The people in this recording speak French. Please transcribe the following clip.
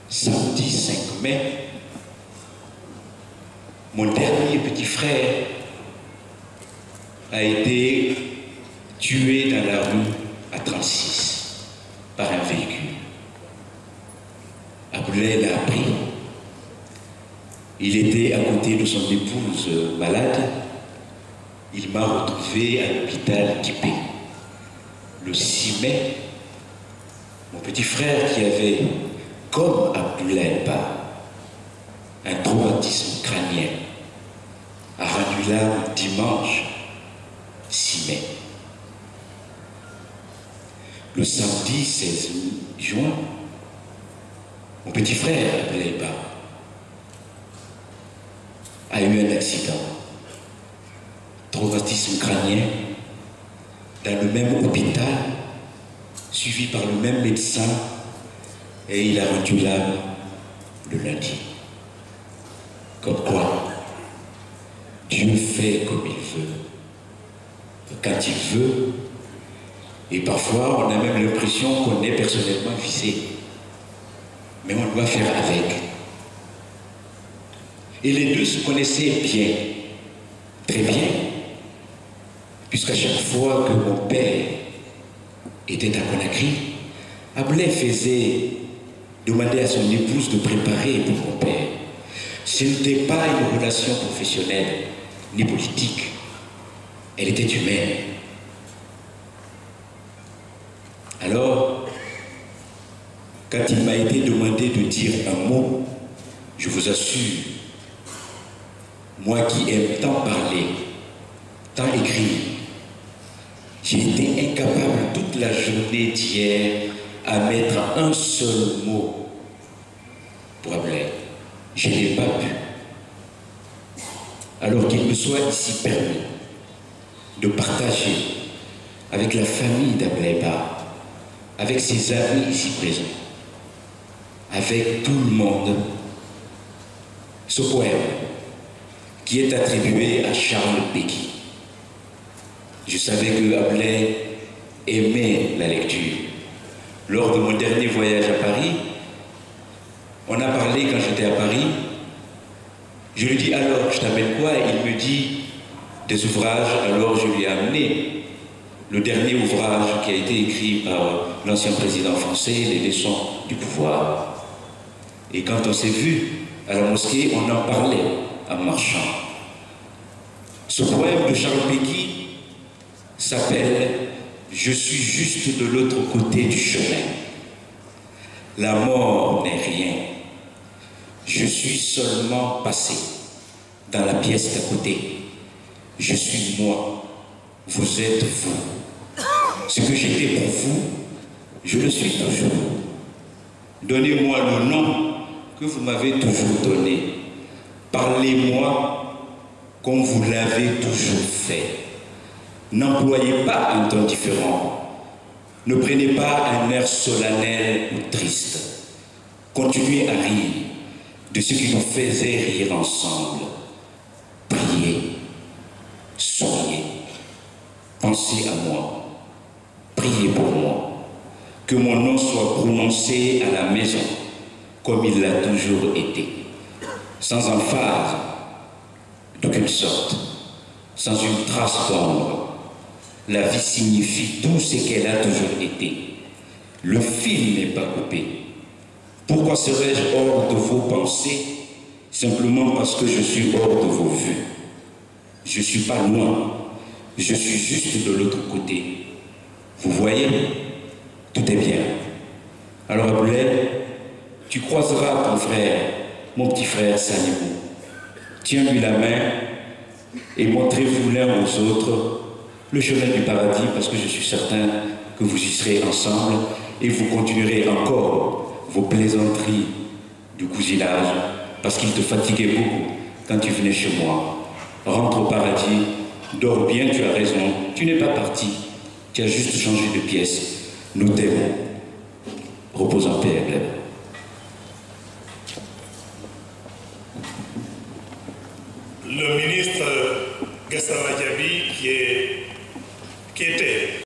samedi 5 mai, mon dernier petit frère a été tué dans la rue à 36 par un véhicule. Aboulaye l'a appris. Il était à côté de son épouse malade. Il m'a retrouvé à l'hôpital d'Ipé. Le 6 mai, mon petit frère qui avait, comme Abdoulaye Ba, un traumatisme crânien, a rendu l'âme dimanche 6 mai. Le samedi 16 juin, mon petit frère Abdoulaye Ba a eu un accident, traumatisme crânien, dans le même hôpital, suivi par le même médecin, et il a rendu l'âme le lundi. Comme quoi, Dieu fait comme il veut, quand il veut, et parfois on a même l'impression qu'on est personnellement visé. Mais on doit faire avec. Et les deux se connaissaient bien, très bien, puisqu'à chaque fois que mon père était à Conakry, Abdoulaye faisait demander à son épouse de préparer pour mon père. Ce n'était pas une relation professionnelle ni politique, elle était humaine. Alors, quand il m'a été demandé de dire un mot, je vous assure, moi qui aime tant parler, tant écrire, j'ai été incapable toute la journée d'hier à mettre un seul mot pour Abdoulaye. Je n'ai pas pu. Alors qu'il me soit ici permis de partager avec la famille d'Abdoulaye Ba, avec ses amis ici présents, avec tout le monde, ce poème qui est attribué à Charles Péguy. Je savais que Abdoulaye aimait la lecture. Lors de mon dernier voyage à Paris, on a parlé quand j'étais à Paris. Je lui dis alors, je t'amène quoi? Il me dit des ouvrages. Alors je lui ai amené le dernier ouvrage qui a été écrit par l'ancien président français, Les leçons du pouvoir. Et quand on s'est vu à la mosquée, on en parlait en marchant. Ce poème de Charles Péguy s'appelle « Je suis juste de l'autre côté du chemin. La mort n'est rien. Je suis seulement passé dans la pièce d'à côté. Je suis moi. Vous êtes vous. Ce que j'étais pour vous, je le suis toujours. Donnez-moi le nom que vous m'avez toujours donné. Parlez-moi comme vous l'avez toujours fait. N'employez pas un ton différent. Ne prenez pas un air solennel ou triste. Continuez à rire de ce qui nous faisait rire ensemble. Priez, souriez, pensez à moi, priez pour moi, que mon nom soit prononcé à la maison comme il l'a toujours été, sans emphase d'aucune sorte, sans une trace d'ombre. La vie signifie tout ce qu'elle a toujours été. Le fil n'est pas coupé. Pourquoi serais-je hors de vos pensées? Simplement parce que je suis hors de vos vues. Je ne suis pas loin, je suis juste de l'autre côté. Vous voyez, tout est bien. Alors Abdoulaye, tu croiseras ton frère, mon petit frère Salimou. Tiens-lui la main et montrez-vous l'un aux autres le chemin du paradis, parce que je suis certain que vous y serez ensemble et vous continuerez encore vos plaisanteries du cousinage, parce qu'il te fatiguait beaucoup quand tu venais chez moi. Rentre au paradis, dors bien, tu as raison, tu n'es pas parti, tu as juste changé de pièce. Nous t'aimons. Repose en paix, Abdoulaye. Le ministre Gassama Diaby qui était